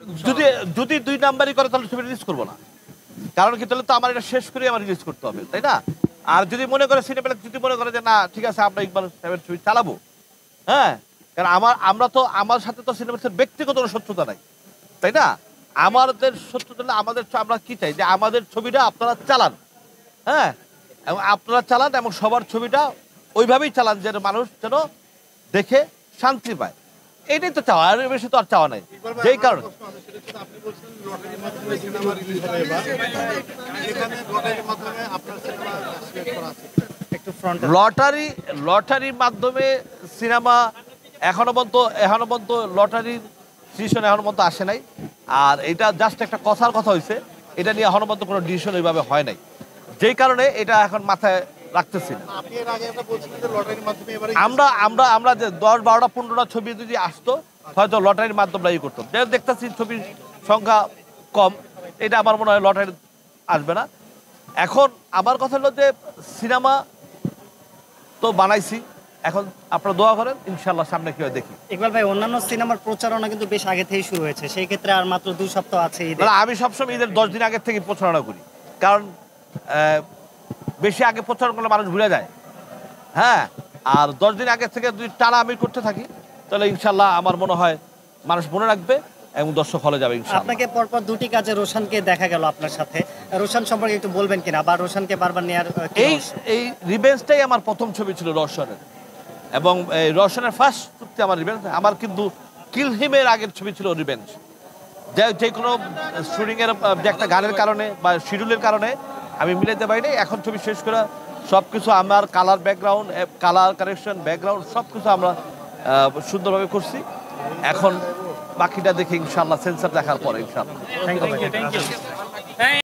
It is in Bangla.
যদি যদি 2 নাম্বারই করে তাহলে ছবি রিলিজ করবো না, কারণ কি তাহলে তো আমার এটা শেষ করে আমার রিলিজ করতে হবে, তাই না? আর যদি মনে করে সিনেপ্লেক্স যদি মনে করে যে না ঠিক আছে আমরা ইকবাল সাহেবের ছবি চালাবো, হ্যাঁ, কারণ আমরা তো আমার সাথে তো সিনেপ্লেক্সের ব্যক্তিগত কোনো শত্রুতা নাই, তাই না? আমাদের শত্রুতা আমাদের আমরা কি চাই যে আমাদের ছবিটা আপনারা চালান, হ্যাঁ, এবং আপনারা চালান এবং সবার ছবিটা ওইভাবেই চালান যেন মানুষ যেন দেখে শান্তি পায়, এটাই তো চাওয়া, আর বেশি তো আর চাওয়া নাই। যেই কারণে লটারির মাধ্যমে সিনেমা এখনো পর্যন্ত লটারির ডিসিশন এখনো পর্যন্ত আসে নাই। আর এটা জাস্ট একটা কথার কথা হয়েছে, এটা নিয়ে এখনো পর্যন্ত কোনো ডিসিশন ওইভাবে হয় নাই, যেই কারণে এটা এখন মাথায় রাখতেছি না। আমরা আমরা আমরা যে 10, 12টা 15টা ছবি যদি আসতো হয়তো লটারির মাধ্যমে ইয়ে করতাম, দেখতেছি ছবির সংখ্যা কম, এটা আমার মনে হয় লটারি আসবে না। এখন আমার কথা হলো যে সিনেমা তো বানাইছি, এখন আপনারা দোয়া করেন, ইনশাল্লাহ সামনে কি হয় দেখি। ইকবাল ভাই, অন্যান্য সিনেমার প্রচারণা কিন্তু বেশ আগে থেকেই শুরু হয়েছে, সেই ক্ষেত্রে আর মাত্র 2 সপ্তাহ আছে ঈদের। আমি সবসময় ঈদের 10 দিন আগে থেকে প্রচারণা করি, কারণ বেশি আগে প্রচারণা করলে মানুষ ভুলে যায়, হ্যাঁ, আর 10 দিন আগে থেকে যদি টানা আমি করতে থাকি তাহলে ইনশাল্লাহ আমার মনে হয় মানুষ মনে রাখবে এবং দর্শক হলে যাবে ইনশাআল্লাহ। আপনাকে পরপর 2টি কাজে রোশানকে দেখা গেল আপনার সাথে, রোশান সম্পর্কে একটু বলবেন কিনা, বা রোশানকে বারবার নেওয়ার এই রিভেঞ্জটাই আমার প্রথম ছবি ছিল রোশনের, এবং রোশনের ফার্স্ট চুক্তি আমার রিভেঞ্জ। আমার কিন্তু কিল হিমের আগের ছবি ছিল রিভেঞ্জ, যে কোনো শুটিংয়ের যে একটা গানের কারণে বা শিডিউলের কারণে আমি মিলাইতে পারিনি। এখন ছবি শেষ করে সব কিছু আমার colour background, colour correction, background সব কিছু আমরা সুন্দরভাবে করছি। এখন বাকিটা দেখে ইনশাআল্লাহ সেন্সার দেখার পরে ইনশাআল্লাহ। Thank you.